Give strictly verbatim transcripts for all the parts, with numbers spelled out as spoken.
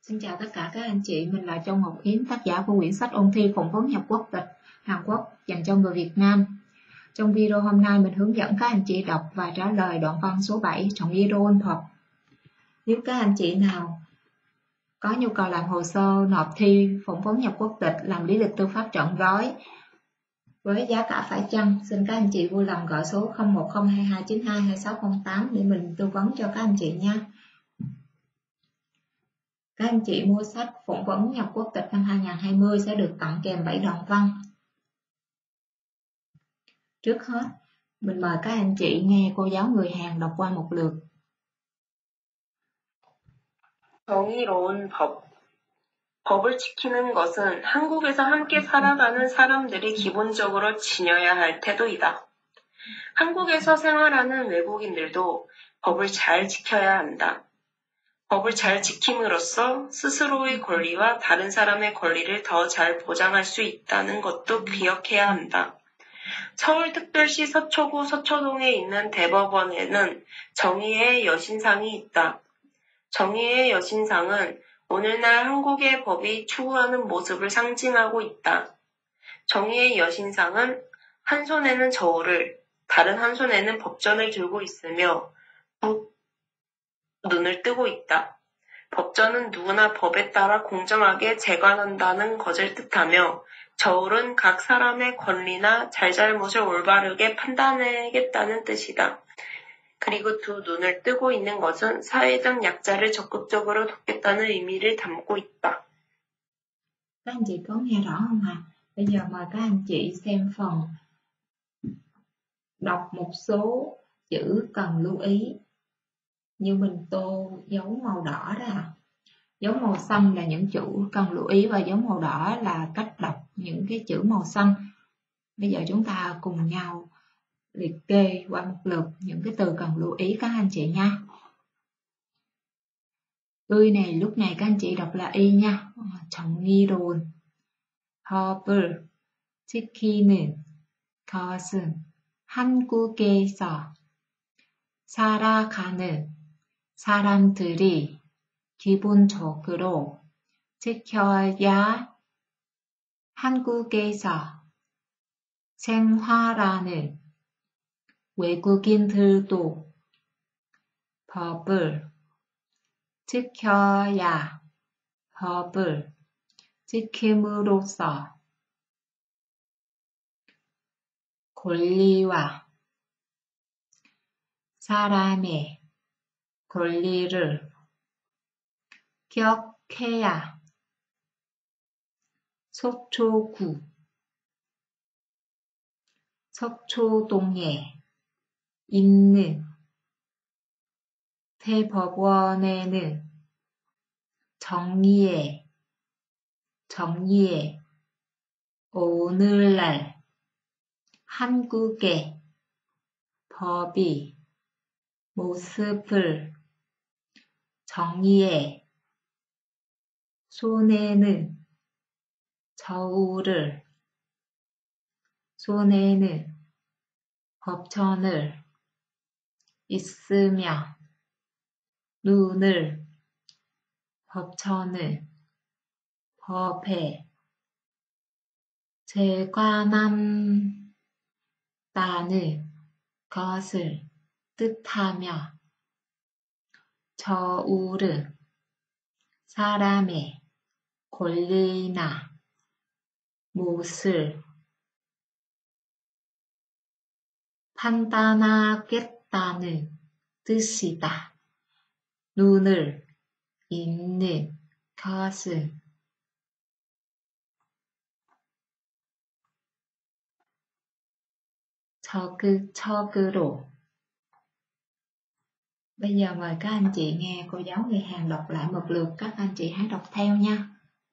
Xin chào tất cả các anh chị, mình là Châu Ngọc Yến, tác giả của quyển sách ôn thi phỏng vấn nhập quốc tịch Hàn Quốc dành cho người Việt Nam. Trong video hôm nay mình hướng dẫn các anh chị đọc và trả lời đoạn văn số bảy trong video ôn tập. Nếu các anh chị nào có nhu cầu làm hồ sơ nộp thi phỏng vấn nhập quốc tịch, làm lý lịch tư pháp trọn gói với giá cả phải chăng, xin các anh chị vui lòng gọi số không một không hai hai chín hai hai sáu không tám để mình tư vấn cho các anh chị nha. Các anh chị mua sách phỏng vấn nhập quốc tịch năm hai nghìn không trăm hai mươi sẽ được tặng kèm bảy đoạn văn. Trước hết, mình mời các anh chị nghe cô giáo người Hàn đọc qua một lượt. 정의로운 법. 법을 지키는 것은 한국에서 함께 살아가는 사람들이 기본적으로 지녀야 할 태도이다. 한국에서 생활하는 외국인들도 법을 잘 지켜야 한다. 법을 잘 지킴으로써 스스로의 권리와 다른 사람의 권리를 더 잘 보장할 수 있다는 것도 기억해야 한다. 서울특별시 서초구 서초동에 있는 대법원에는 정의의 여신상이 있다. 정의의 여신상은 오늘날 한국의 법이 추구하는 모습을 상징하고 있다. 정의의 여신상은 한 손에는 저울을, 다른 한 손에는 법전을 들고 있으며 두 눈을 뜨고 있다. 법전은 누구나 법에 따라 공정하게 재관한다는 것을 뜻하며 저울은 각 사람의 권리나 잘잘못을 올바르게 판단하겠다는 뜻이다. 그리고 두 눈을 뜨고 있는 것은 사회적 약자를 적극적으로 돕겠다는 의미를 담고 있다. Các anh chị có nghe rõ không ạ? Bây giờ mời các anh chị xem phần đọc một số chữ cần lưu ý. Như mình tô dấu màu đỏ đó ạ. Dấu màu xanh là những chữ cần lưu ý và dấu màu đỏ là cách đọc những cái chữ màu xanh. Bây giờ chúng ta cùng nhau liệt kê qua một lượt những cái từ cần lưu ý các anh chị nha. Y này lúc này các anh chị đọc là y nha. 정의로운 법을 지키는 것은 한국에서 살아가는 사람들이 기본적으로 지켜야 한국에서 생활하는 외국인들도 법을 지켜야 법을 지킴으로써 권리와 사람의 권리를 기억해야 서초구 서초동에 있는 대법원에는 정의의 정의의 오늘날 한국의 법이 모습을 정의의 손에는 저울을 손에는 법전을 있으며 눈을 법전을 법에 재관한다는 것을 뜻하며 저울은 사람의 권리나 몫을 판단하겠다는 뜻이다. 눈을 있는 것은 적극적으로. Bây giờ mời các anh chị nghe cô giáo người Hàn đọc lại một lượt, các anh chị hãy đọc theo nha.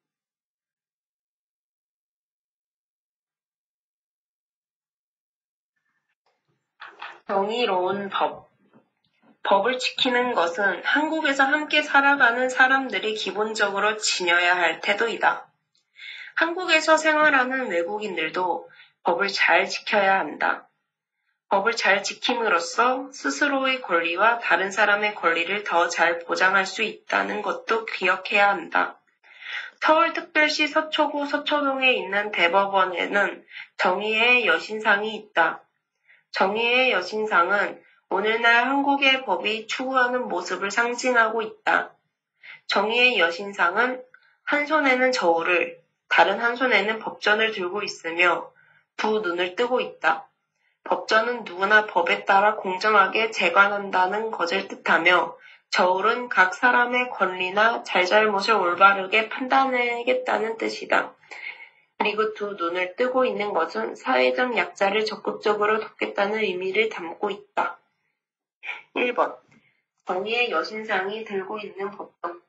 정의로운 법. 법을 지키는 것은 한국에서 함께 살아가는 사람들이 기본적으로 지녀야 할 태도이다. 한국에서 생활하는 외국인들도 법을 잘 지켜야 한다. 법을 잘 지킴으로써 스스로의 권리와 다른 사람의 권리를 더 잘 보장할 수 있다는 것도 기억해야 한다. 서울특별시 서초구 서초동에 있는 대법원에는 정의의 여신상이 있다. 정의의 여신상은 오늘날 한국의 법이 추구하는 모습을 상징하고 있다. 정의의 여신상은 한 손에는 저울을, 다른 한 손에는 법전을 들고 있으며 두 눈을 뜨고 있다. 법전은 누구나 법에 따라 공정하게 재관한다는 것을 뜻하며 저울은 각 사람의 권리나 잘잘못을 올바르게 판단해야겠다는 뜻이다. 그리고 두 눈을 뜨고 있는 것은 사회적 약자를 적극적으로 돕겠다는 의미를 담고 있다. 일 번. 정의의 여신상이 들고 있는 법전.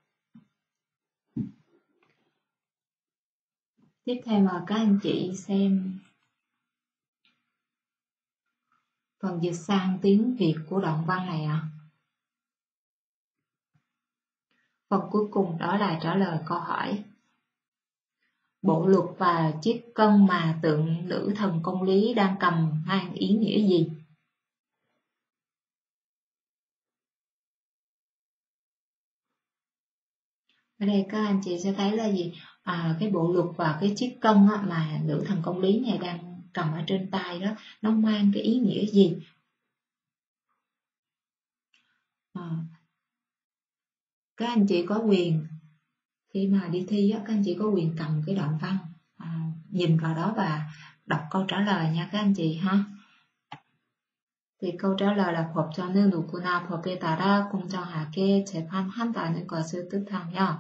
Tiếp theo mời các anh chị xem phần dịch sang tiếng Việt của đoạn văn này ạ. À. Phần cuối cùng đó là trả lời câu hỏi. Bộ luật và chiếc cân mà tượng nữ thần công lý đang cầm mang ý nghĩa gì? Ở đây các anh chị sẽ thấy là gì? À, cái bộ luật và cái chiếc cân á, mà nữ thần công lý này đang cầm ở trên tay đó, nó mang cái ý nghĩa gì? À, các anh chị có quyền khi mà đi thi á, các anh chị có quyền cầm cái đoạn văn, à, nhìn vào đó và đọc câu trả lời nha các anh chị ha. Thì câu trả lời là 법전은 누구나 법에 따라 공정하게 재판한다는 것을 뜻하며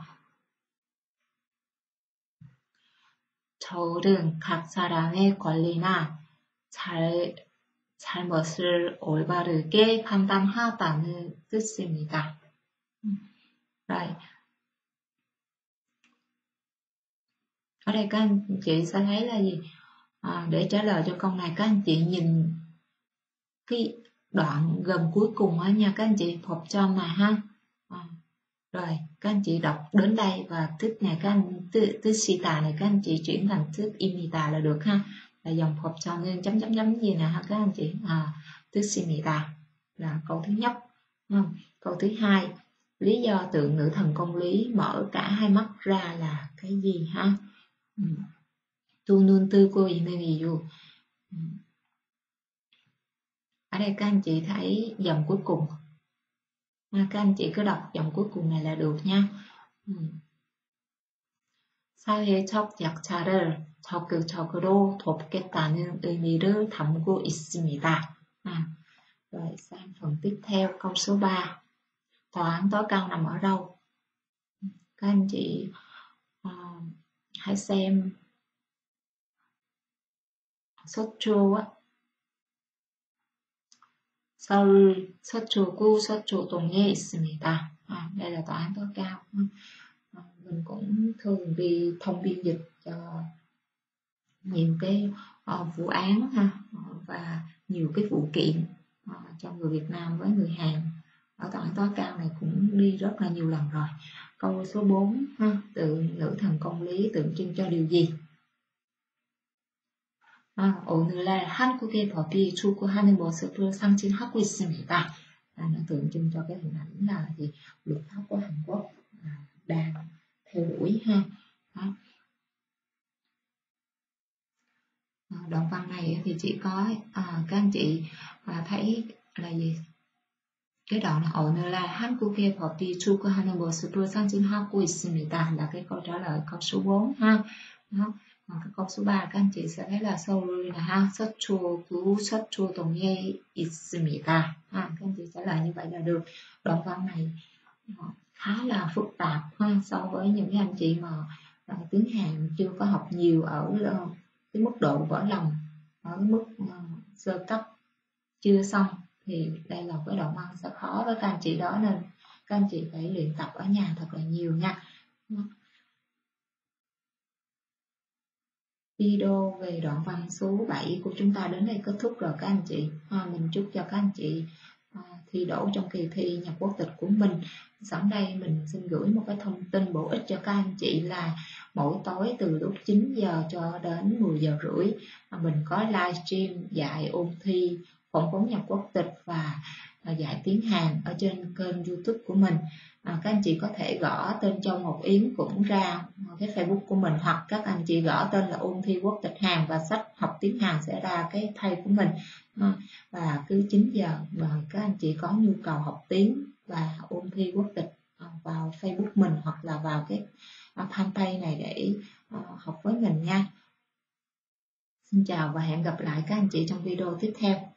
저울은 각 사람의 권리나 잘, 잘못을 올바르게 판단하다는 뜻입니다. Rồi. Ở đây các anh chị sẽ thấy là gì? À, để trả lời cho câu này các anh chị nhìn cái đoạn gần cuối cùng á nha các anh chị, 법전 này ha. À, rồi các anh chị đọc đến đây và tích này các anh tích, tích sita này các anh chị chuyển thành tích imita là được ha. Là dòng 법전 nên chấm chấm chấm gì nè ha các anh chị. À, tích imita là câu thứ nhất. À, câu thứ hai, lý do tượng nữ thần công lý mở cả hai mắt ra là cái gì ha? Tu nun tư cô ý nên gì dù. Ở đây các anh chị thấy dòng cuối cùng. À, các anh chị cứ đọc dòng cuối cùng này là được nha. 사회적 약자를 적극적으로 돕겠다는 의미를 담고 있습니다. À, rồi sang phần tiếp theo câu số ba. Tòa án tối cao nằm ở đâu? Các anh chị uh, hãy xem 서초 á. 서울 서초구 서초동에 있습니다. À, đây là tòa án tối cao. À, mình cũng thường đi thông biên dịch cho nhiều cái uh, vụ án ha, và nhiều cái vụ kiện uh, cho người Việt Nam với người Hàn. Ở tòa án tối cao này cũng đi rất là nhiều lần rồi. Câu số bốn ha, tượng nữ thần công lý tượng trưng cho điều gì? 아, 오늘날 한국의 법이 추구하는 모습을 상징하고 있습니다. À, nó tượng trưng cho cái hình ảnh là gì? Luật pháp của Hàn Quốc à, đang theo đuổi ha. Đó. À, đoạn văn này thì chỉ có à, các anh chị à, thấy là gì? Cái đoạn là 오늘날 한국의 법이 추구하는 모습을 상징하고 있습니다 là cái câu trả lời câu số bốn ha. Đó. Còn cái câu số ba các anh chị sẽ thấy là 서울 là ha, 서초구 서초동에 있습니다. Ha, các anh chị trả lời như vậy là được. Đoạn văn này khá là phức tạp ha, so với những cái anh chị mà uh, tiếng Hàn chưa có học nhiều ở uh, cái mức độ vỡ lòng, ở cái mức uh, sơ cấp chưa xong thì đây là cái đoạn văn sẽ khó với các anh chị đó, nên các anh chị phải luyện tập ở nhà thật là nhiều nha. Video về đoạn văn số bảy của chúng ta đến đây kết thúc rồi các anh chị. À, mình chúc cho các anh chị à, thi đỗ trong kỳ thi nhập quốc tịch của mình. Sẵn đây mình xin gửi một cái thông tin bổ ích cho các anh chị là mỗi tối từ lúc chín giờ cho đến mười giờ rưỡi à, mình có livestream dạy ôn thi phỏng vấn nhập quốc tịch và à, dạy tiếng Hàn ở trên kênh YouTube của mình. À, các anh chị có thể gõ tên Châu Ngọc Yến cũng ra cái Facebook của mình, hoặc các anh chị gõ tên là ôn thi quốc tịch Hàn và sách học tiếng Hàn sẽ ra cái page của mình. À, và cứ chín giờ mà các anh chị có nhu cầu học tiếng và ôn thi quốc tịch à, vào Facebook mình hoặc là vào cái à, fanpage này để à, học với mình nha. Xin chào và hẹn gặp lại các anh chị trong video tiếp theo.